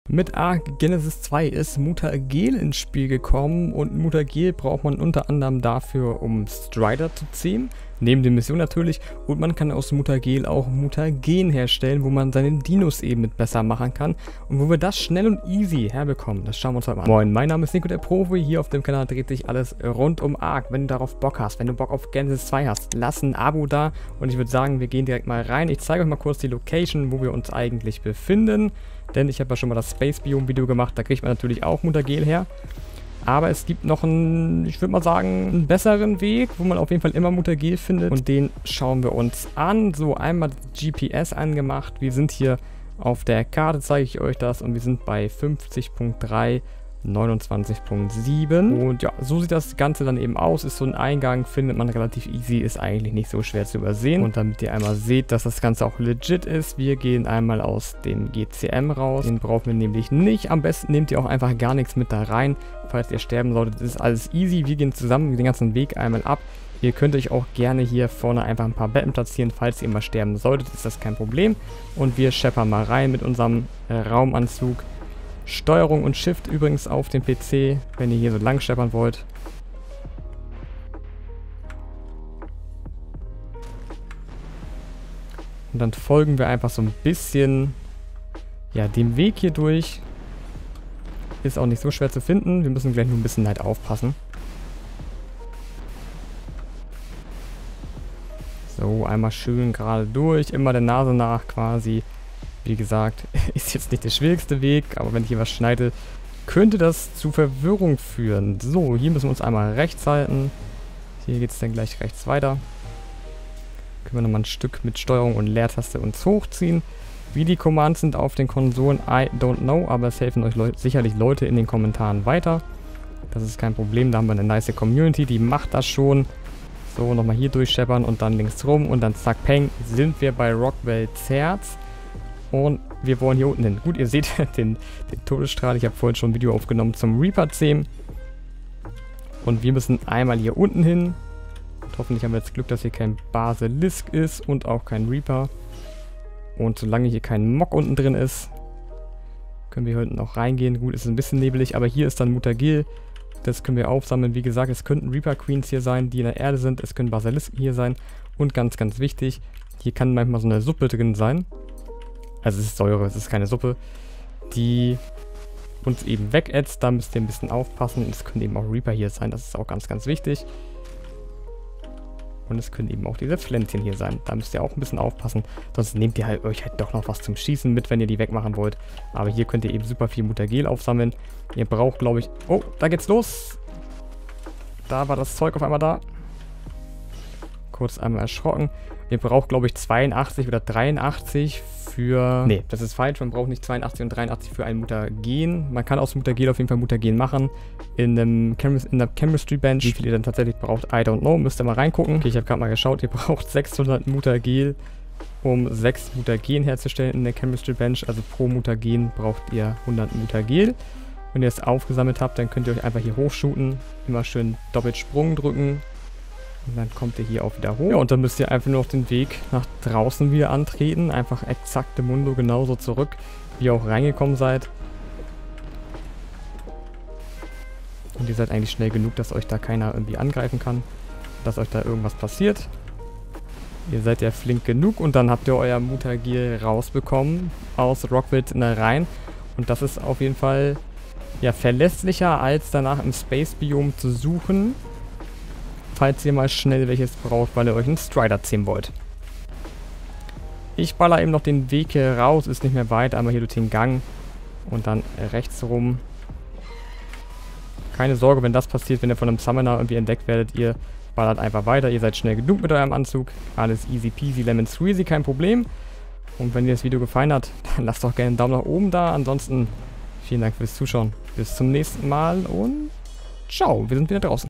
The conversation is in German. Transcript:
Mit Ark Genesis 2 ist Mutagel ins Spiel gekommen und Mutagel braucht man unter anderem dafür, um Strider zu zähmen, neben der Mission natürlich, und man kann aus Mutagel auch Mutagen herstellen, wo man seine Dinos eben mit besser machen kann und wo wir das schnell und easy herbekommen. Das schauen wir uns heute mal an. Moin, mein Name ist Nico der Profi, hier auf dem Kanal dreht sich alles rund um Ark. Wenn du darauf Bock hast, wenn du Bock auf Genesis 2 hast, lass ein Abo da und ich würde sagen, wir gehen direkt mal rein. Ich zeige euch mal kurz die Location, wo wir uns eigentlich befinden. Denn ich habe ja schon mal das Space Biome Video gemacht, da kriegt man natürlich auch Mutagel her. Aber es gibt noch einen, ich würde mal sagen, einen besseren Weg, wo man auf jeden Fall immer Mutagel findet. Und den schauen wir uns an. So, einmal GPS angemacht. Wir sind hier auf der Karte, zeige ich euch das. Und wir sind bei 50.3, 29.7. Und ja, so sieht das Ganze dann eben aus. Ist so ein Eingang, findet man relativ easy, ist eigentlich nicht so schwer zu übersehen. Und damit ihr einmal seht, dass das Ganze auch legit ist, wir gehen einmal aus dem GCM raus. Den brauchen wir nämlich nicht. Am besten nehmt ihr auch einfach gar nichts mit da rein. Falls ihr sterben solltet, ist alles easy. Wir gehen zusammen den ganzen Weg einmal ab. Ihr könnt euch auch gerne hier vorne einfach ein paar Betten platzieren. Falls ihr mal sterben solltet, ist das kein Problem. Und wir scheppern mal rein mit unserem Raumanzug. Steuerung und Shift übrigens auf dem PC, wenn ihr hier so lang scheppern wollt. Und dann folgen wir einfach so ein bisschen, ja, dem Weg hier durch. Ist auch nicht so schwer zu finden. Wir müssen gleich nur ein bisschen halt aufpassen. So, einmal schön gerade durch, immer der Nase nach quasi. Wie gesagt, ist jetzt nicht der schwierigste Weg, aber wenn ich hier was schneide, könnte das zu Verwirrung führen. So, hier müssen wir uns einmal rechts halten. Hier geht es dann gleich rechts weiter. Können wir nochmal ein Stück mit Steuerung und Leertaste uns hochziehen. Wie die Commands sind auf den Konsolen, I don't know, aber es helfen euch sicherlich Leute in den Kommentaren weiter. Das ist kein Problem, da haben wir eine nice Community, die macht das schon. So, nochmal hier durchscheppern und dann links rum und dann zack, peng, sind wir bei Rockwell Zerz. Und wir wollen hier unten hin. Gut, ihr seht den Todesstrahl. Ich habe vorhin schon ein Video aufgenommen zum Reaper-Zähmen. Und wir müssen einmal hier unten hin. Und hoffentlich haben wir jetzt Glück, dass hier kein Basilisk ist und auch kein Reaper. Und solange hier kein Mock unten drin ist, können wir hier unten auch reingehen. Gut, es ist ein bisschen nebelig, aber hier ist dann Mutagel. Das können wir aufsammeln. Wie gesagt, es könnten Reaper Queens hier sein, die in der Erde sind. Es können Basilisken hier sein. Und ganz, ganz wichtig, hier kann manchmal so eine Suppe drin sein. Also es ist Säure, es ist keine Suppe, die uns eben wegätzt. Da müsst ihr ein bisschen aufpassen. Es können eben auch Reaper hier sein, das ist auch ganz, ganz wichtig. Und es können eben auch diese Pflänzchen hier sein. Da müsst ihr auch ein bisschen aufpassen. Sonst nehmt ihr halt euch halt doch noch was zum Schießen mit, wenn ihr die wegmachen wollt. Aber hier könnt ihr eben super viel Mutagel aufsammeln. Ihr braucht, glaube ich... Oh, da geht's los. Da war das Zeug auf einmal da. Kurz einmal erschrocken. Ihr braucht, glaube ich, 82 oder 83 für... Nee, das ist falsch. Man braucht nicht 82 und 83 für ein Mutagen. Man kann aus Mutagel auf jeden Fall Mutagen machen. In der Chemistry Bench. Wie viel ihr dann tatsächlich braucht, I don't know. Müsst ihr mal reingucken. Okay, ich habe gerade mal geschaut. Ihr braucht 600 Mutagel, um 6 Mutagen herzustellen in der Chemistry Bench. Also pro Mutagen braucht ihr 100 Mutagel. Wenn ihr es aufgesammelt habt, dann könnt ihr euch einfach hier hochshooten. Immer schön doppelt Sprung drücken. Und dann kommt ihr hier auch wieder hoch. Ja, und dann müsst ihr einfach nur noch den Weg nach draußen wieder antreten. Einfach exakt im Mundo genauso zurück, wie ihr auch reingekommen seid. Und ihr seid eigentlich schnell genug, dass euch da keiner irgendwie angreifen kann. Dass euch da irgendwas passiert. Ihr seid ja flink genug und dann habt ihr euer Mutagel rausbekommen aus Rockwell rein. Und das ist auf jeden Fall ja verlässlicher, als danach im Space Biome zu suchen. Falls ihr mal schnell welches braucht, weil ihr euch einen Strider zähmen wollt. Ich baller eben noch den Weg hier raus, ist nicht mehr weit, einmal hier durch den Gang und dann rechts rum. Keine Sorge, wenn das passiert, wenn ihr von einem Summoner irgendwie entdeckt werdet, ihr ballert einfach weiter, ihr seid schnell genug mit eurem Anzug. Alles easy peasy, lemon squeezy, kein Problem. Und wenn dir das Video gefallen hat, dann lasst doch gerne einen Daumen nach oben da. Ansonsten vielen Dank fürs Zuschauen. Bis zum nächsten Mal und ciao, wir sind wieder draußen.